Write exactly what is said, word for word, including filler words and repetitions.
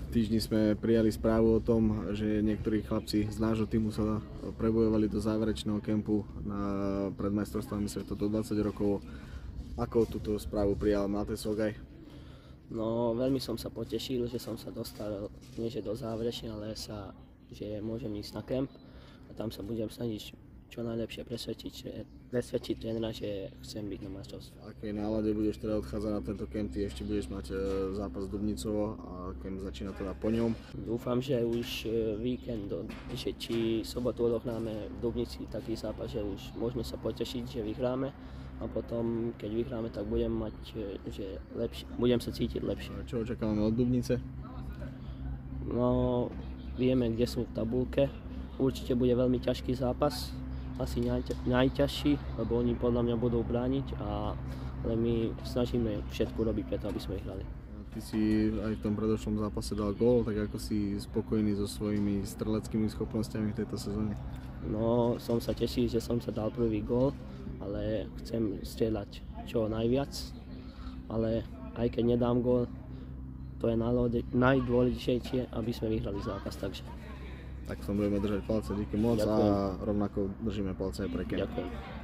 týždni sme prijali správu o tom, že niektorí chlapci z nášho týmu sa prebojovali do záverečného kempu na pred majstrovstvami sveta do dvadsať rokov. Ako túto správu prijal Matej Sogaj? No, veľmi som sa potešil, že som sa dostal nie že do záverečne, ale sa, že môžem ísť na kemp a tam sa budem snažiť čo najlepšie presvedčiť, že, presvedčiť trénera, že chcem byť na majstrovstve. V akej nálade budeš teda odchádzať na tento kemp? Ty ešte budeš mať zápas s Dubnicovo a kemp začína teda po ňom. Dúfam, že už víkend, že či sobotu odohráme v Dubnici taký zápas, že už môžeme sa potešiť, že vyhráme. A potom, keď vyhráme, tak budem mať, že lepšie, budem sa cítiť lepšie. A čo očakávame od Dubnice? No, vieme, kde sú v tabulke. Určite bude veľmi ťažký zápas, asi najťa, najťažší, lebo oni podľa mňa budú brániť, a, ale my snažíme všetko robiť preto, aby sme vyhrali. Ty si aj v tom predošlom zápase dal gól, tak ako si spokojný so svojimi streleckými schopnosťami v tejto sezóne? No, som sa tešil, že som sa dal prvý gól, ale chcem strieľať čo najviac, ale aj keď nedám gól, to je najdôležitejšie, aby sme vyhrali zápas, takže. Tak som budeme držať palce, díky moc. Ďakujem. A rovnako držíme palce aj pre kemp. Ďakujem.